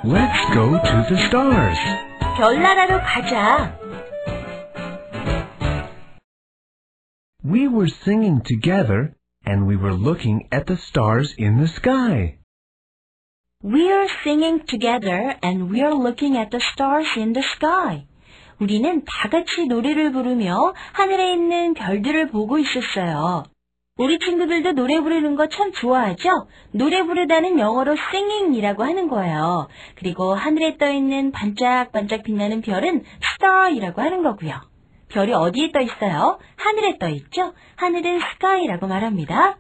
Let's go to the stars. 별나라로 가자. We were singing together and we were looking at the stars in the sky. We're singing together and we're looking at the stars in the sky. 우리는 다 같이 노래를 부르며 하늘에 있는 별들을 보고 있었어요. 우리 친구들도 노래 부르는 거 참 좋아하죠? 노래 부르다는 영어로 singing이라고 하는 거예요. 그리고 하늘에 떠 있는 반짝반짝 빛나는 별은 star이라고 하는 거고요. 별이 어디에 떠 있어요? 하늘에 떠 있죠? 하늘은 sky라고 말합니다.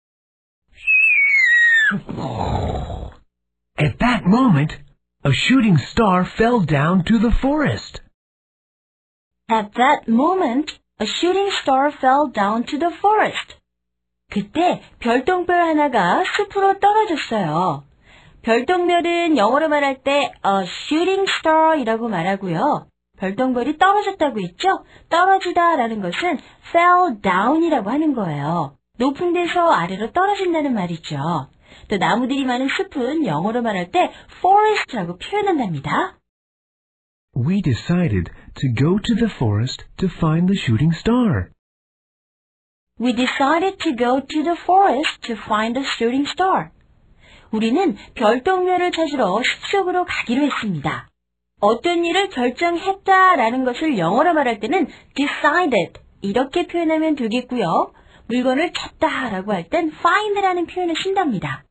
At that moment, a shooting star fell down to the forest. At that moment, a shooting star fell down to the forest. 그때 별똥별 하나가 숲으로 떨어졌어요. 별똥별은 영어로 말할 때 a shooting star이라고 말하고요. 별똥별이 떨어졌다고 했죠? 떨어지다라는 것은 fell down이라고 하는 거예요. 높은 데서 아래로 떨어진다는 말이죠. 또 나무들이 많은 숲은 영어로 말할 때 forest라고 표현한답니다. We decided to go to the forest to find the shooting star. We decided to go to the forest to find the shooting star. 우리는 별똥별을 찾으러 숲속으로 가기로 했습니다. 어떤 일을 결정했다라는 것을 영어로 말할 때는 decided 이렇게 표현하면 되겠고요. 물건을 찾다라고 할 땐 find라는 표현을 쓴답니다.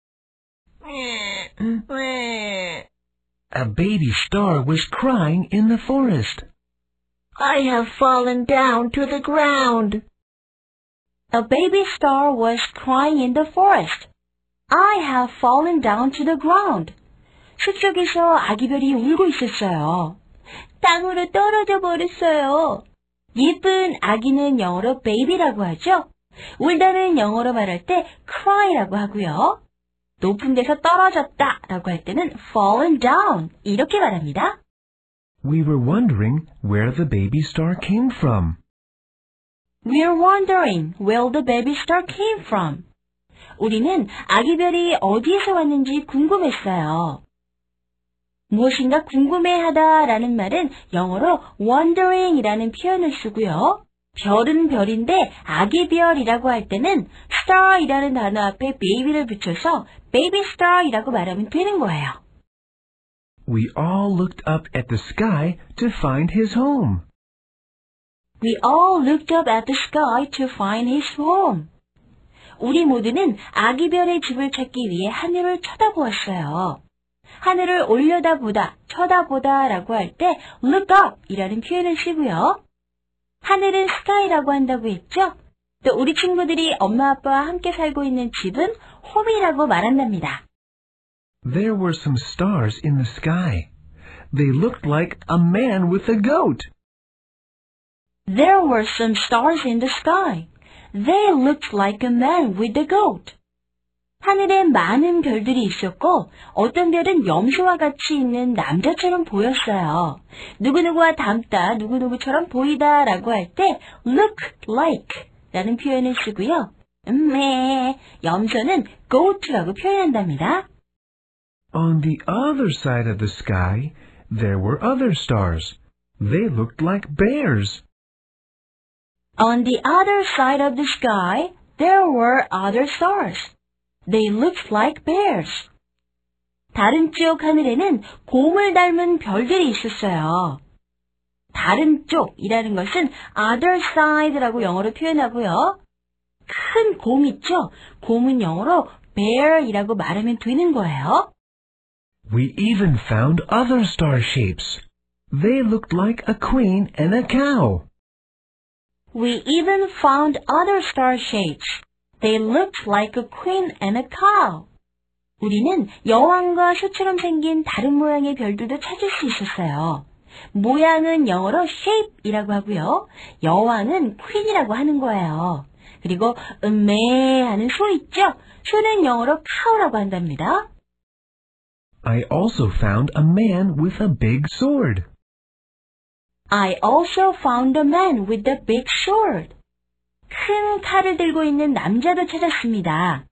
A baby star was crying in the forest. I have fallen down to the ground. A baby star was crying in the forest. I have fallen down to the ground. 숲속에서 아기별이 울고 있었어요. 땅으로 떨어져 버렸어요. 예쁜 아기는 영어로 baby라고 하죠. 울다는 영어로 말할 때 cry라고 하고요. 높은 데서 떨어졌다라고 할 때는 fallen down 이렇게 말합니다. We were wondering where the baby star came from. We're wondering where the baby star came from. 우리는 아기별이 어디에서 왔는지 궁금했어요. 무엇인가 궁금해하다라는 말은 영어로 wondering이라는 표현을 쓰고요. 별은 별인데 아기별이라고 할 때는 star이라는 단어 앞에 baby를 붙여서 baby star이라고 말하면 되는 거예요. We all looked up at the sky to find his home. We all looked up at the sky to find his home. 우리 모두는 아기별의 집을 찾기 위해 하늘을 쳐다보았어요. 하늘을 올려다보다, 쳐다보다라고 할 때 look up 이라는 표현을 쓰고요. 하늘은 sky라고 한다고 했죠? 또 우리 친구들이 엄마 아빠와 함께 살고 있는 집은 home이라고 말한답니다. There were some stars in the sky. They looked like a man with a goat. There were some stars in the sky. They looked like a man with a goat. 하늘에 많은 별들이 있었고 어떤 별은 염소와 같이 있는 남자처럼 보였어요. 누구누구와 닮다, 누구누구처럼 보이다라고 할 때 look like 라는 표현을 쓰고요. 염소는 goat라고 표현한답니다. On the other side of the sky, there were other stars. They looked like bears. On the other side of the sky, there were other stars. They looked like bears. 다른 쪽 하늘에는 곰을 닮은 별들이 있었어요. 다른 쪽이라는 것은 other side라고 영어로 표현하고요. 큰 곰 있죠? 곰은 영어로 bear이라고 말하면 되는 거예요. We even found other star shapes. They looked like a queen and a cow. We even found other star shapes. They looked like a queen and a cow. 우리는 여왕과 소처럼 생긴 다른 모양의 별들도 찾을 수 있었어요. 모양은 영어로 shape이라고 하고요. 여왕은 queen이라고 하는 거예요. 그리고 하는 소 있죠? 소는 영어로 cow라고 한답니다. I also found a man with a big sword. I also found a man with a big sword. 큰 칼을 들고 있는 남자도 찾았습니다.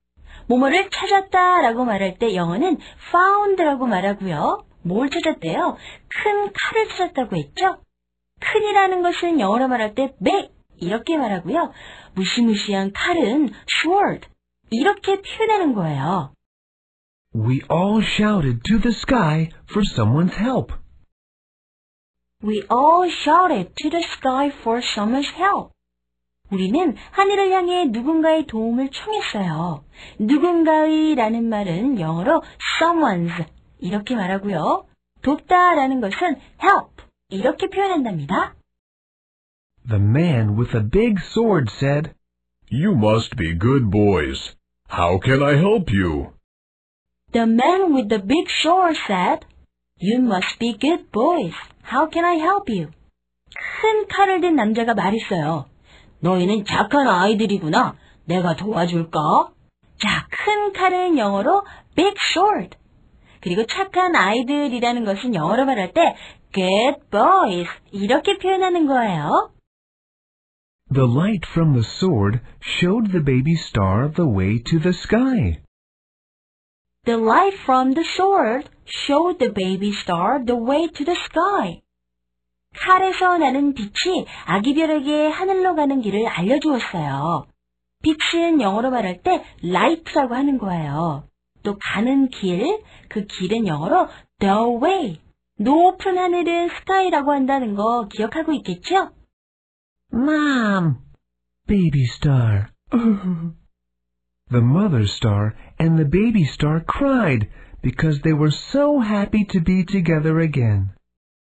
뭐뭐를 찾았다라고 말할 때 영어는 found라고 말하고요. 뭘 찾았대요? 큰 칼을 찾았다고 했죠? 큰이라는 것은 영어로 말할 때 big 이렇게 말하고요. 무시무시한 칼은 sword 이렇게 표현하는 거예요. We all shouted to the sky for someone's help. We all shouted to the sky for someone's help. 우리는 하늘을 향해 누군가의 도움을 청했어요. 누군가의 라는 말은 영어로 someone's 이렇게 말하고요. 돕다 라는 것은 help 이렇게 표현한답니다. The man with a big sword said, You must be good boys. How can I help you? The man with the big sword said, You must be good boys. How can I help you? 큰 칼을 든 남자가 말했어요. 너희는 착한 아이들이구나. 내가 도와줄까? 자, 큰 칼은 영어로 big sword. 그리고 착한 아이들이라는 것은 영어로 말할 때 good boys 이렇게 표현하는 거예요. The light from the sword showed the baby star the way to the sky. The light from the sword showed the baby star the way to the sky. 칼에서 나는 빛이 아기 별에게 하늘로 가는 길을 알려주었어요. 빛은 영어로 말할 때 light라고 하는 거예요. 또 가는 길, 그 길은 영어로 the way. 높은 하늘은 sky라고 한다는 거 기억하고 있겠죠? Mom! Baby star. The mother star and the baby star cried because they were so happy to be together again.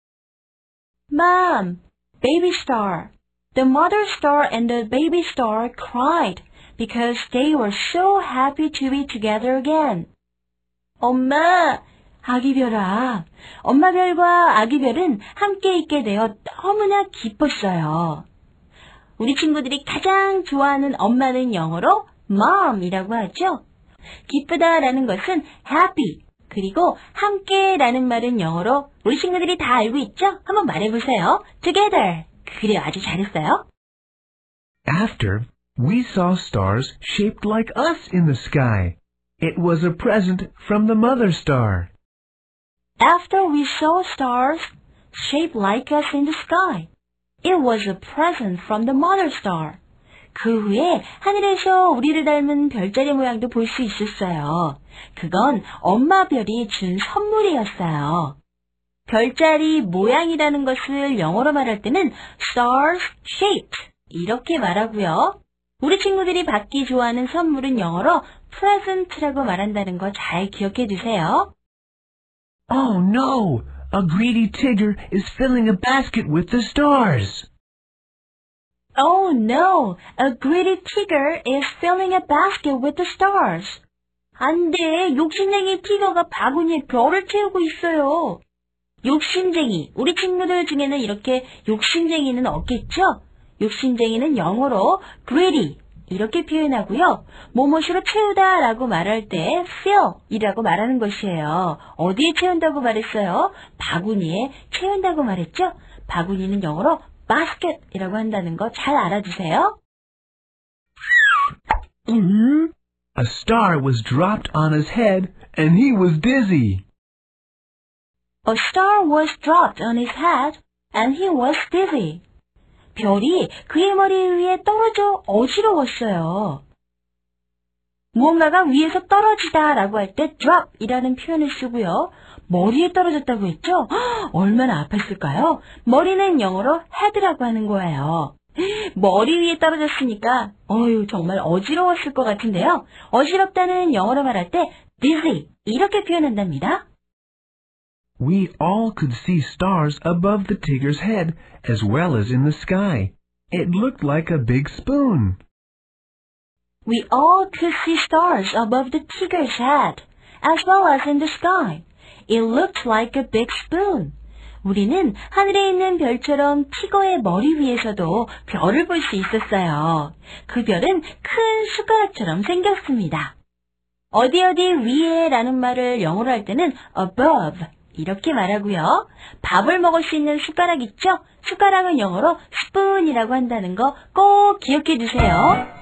Mom, baby star. The mother star and the baby star cried because they were so happy to be together again. 엄마, 아기별아. 엄마별과 아기별은 함께 있게 되어 너무나 기뻤어요. 우리 친구들이 가장 좋아하는 엄마는 영어로 mom이라고 하죠. 기쁘다라는 것은 happy. 그리고 함께라는 말은 영어로 우리 친구들이 다 알고 있죠? 한번 말해보세요. Together. 그래요. 아주 잘했어요. After, we saw stars shaped like us in the sky. It was a present from the mother star. After we saw stars shaped like us in the sky, it was a present from the mother star. 그 후에 하늘에서 우리를 닮은 별자리 모양도 볼 수 있었어요. 그건 엄마 별이 준 선물이었어요. 별자리 모양이라는 것을 영어로 말할 때는 stars shaped 이렇게 말하고요. 우리 친구들이 받기 좋아하는 선물은 영어로 present라고 말한다는 거 잘 기억해 두세요. Oh no! A greedy Tigger is filling a basket with the stars. Oh no! A greedy tiger is filling a basket with the stars. 안 돼! 욕심쟁이 티거가 바구니에 별을 채우고 있어요. 욕심쟁이. 우리 친구들 중에는 이렇게 욕심쟁이는 없겠죠? 욕심쟁이는 영어로 greedy 이렇게 표현하고요. 뭐뭇으로 채우다 라고 말할 때 fill 이라고 말하는 것이에요. 어디에 채운다고 말했어요? 바구니에 채운다고 말했죠? 바구니는 영어로 basket 이라고 한다는 거 잘 알아두세요. A star was dropped on his head and he was dizzy. A star was dropped on his head and he was dizzy. 별이 그의 머리 위에 떨어져 어지러웠어요. 무언가가 위에서 떨어지다 라고 할 때 drop 이라는 표현을 쓰고요. 머리에 떨어졌다고 했죠? 얼마나 아팠을까요? 머리는 영어로 head라고 하는 거예요. 머리 위에 떨어졌으니까 정말 어지러웠을 것 같은데요. 어지럽다는 영어로 말할 때 dizzy 이렇게 표현한답니다. We all could see stars above the Tigger's head as well as in the sky. It looked like a big spoon. We all could see stars above the tiger's head as well as in the sky. It looked like a big spoon. 우리는 하늘에 있는 별처럼 티거의 머리 위에서도 별을 볼 수 있었어요. 그 별은 큰 숟가락처럼 생겼습니다. 어디 위에 라는 말을 영어로 할 때는 above 이렇게 말하고요. 밥을 먹을 수 있는 숟가락 있죠? 숟가락은 영어로 spoon이라고 한다는 거 꼭 기억해 두세요.